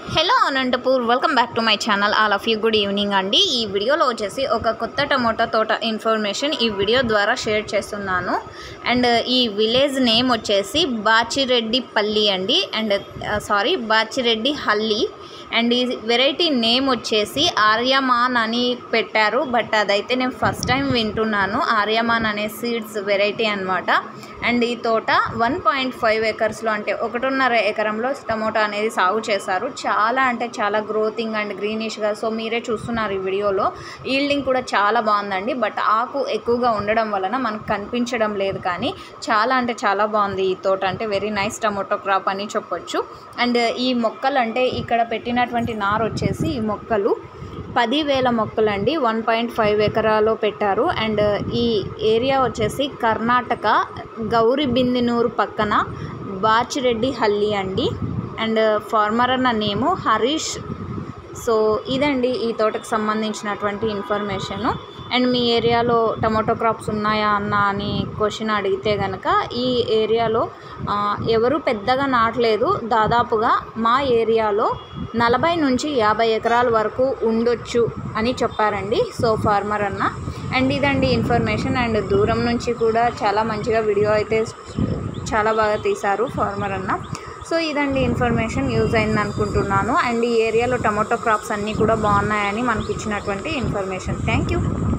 Hello Anantapur, welcome back to my channel. All of you good evening అండి. ఈ వీడియోలో వచ్చేసి ఒక కొత్త టమోటా తోట ఇన్ఫర్మేషన్ ఈ వీడియో ద్వారా షేర్ చేస్తున్నాను. అండ్ ఈ విలేజ్ నేమ్ వచ్చేసి బాచిరెడ్డిపల్లి అండి. బాచిరెడ్డి హల్లి. అండ్ ఈ వెరైటీ నేమ్ వచ్చేసి ఆర్యమాన్ అని పెట్టారు. బట్ అదైతే నేను ఫస్ట్ టైం వింటున్నాను. ఆర్యమాన్ అనే సీడ్స్ వెరైటీ అనమాట. అండ్ ఈ తోట 1.5 ఎకర్స్లో అంటే 1.5 ఎకరంలో టమోటా అనేది సాగు చేశారు. చాలా అంటే చాలా గ్రోతింగ్ అండ్ గ్రీనిష్గా. సో మీరే చూస్తున్నారు ఈ వీడియోలో. ఈల్డింగ్ కూడా చాలా బాగుందండి. బట్ ఆకు ఎక్కువగా ఉండడం వలన మనకు కనిపించడం లేదు, కానీ చాలా అంటే చాలా బాగుంది ఈ తోట. అంటే వెరీ నైస్ టమోటో క్రాప్ అని చెప్పొచ్చు. అండ్ ఈ మొక్కలు అంటే ఇక్కడ పెట్టినటువంటి నారు వచ్చేసి ఈ మొక్కలు 10,000 మొక్కలండి. 1.5 ఎకరాలో పెట్టారు. అండ్ ఈ ఏరియా వచ్చేసి కర్ణాటక గౌరిబిందనూరు పక్కన బాచిరెడ్డి హల్లి అండి. అండ్ ఫార్మర్ అన్న నేము హరీష్. సో ఇదండి ఈ తోటకు సంబంధించినటువంటి ఇన్ఫర్మేషను. అండ్ మీ ఏరియాలో టమాటో క్రాప్స్ ఉన్నాయా అన్న అని క్వశ్చన్ అడిగితే కనుక ఈ ఏరియాలో ఎవరు పెద్దగా నాటలేదు. దాదాపుగా మా ఏరియాలో 40 నుంచి 50 ఎకరాల వరకు ఉండొచ్చు అని చెప్పారండి. సో ఫార్మర్ అన్న. అండ్ ఇదండి ఇన్ఫర్మేషన్. అండ్ దూరం నుంచి కూడా చాలా మంచిగా వీడియో అయితే చాలా బాగా తీశారు ఫార్మర్ అన్న. సో ఇదండి ఇన్ఫర్మేషన్, యూజ్ అయింది అనుకుంటున్నాను. అండ్ ఈ ఏరియాలో టమాటో క్రాప్స్ అన్నీ కూడా బాగున్నాయని మనకి ఇచ్చినటువంటి ఇన్ఫర్మేషన్. Thank you.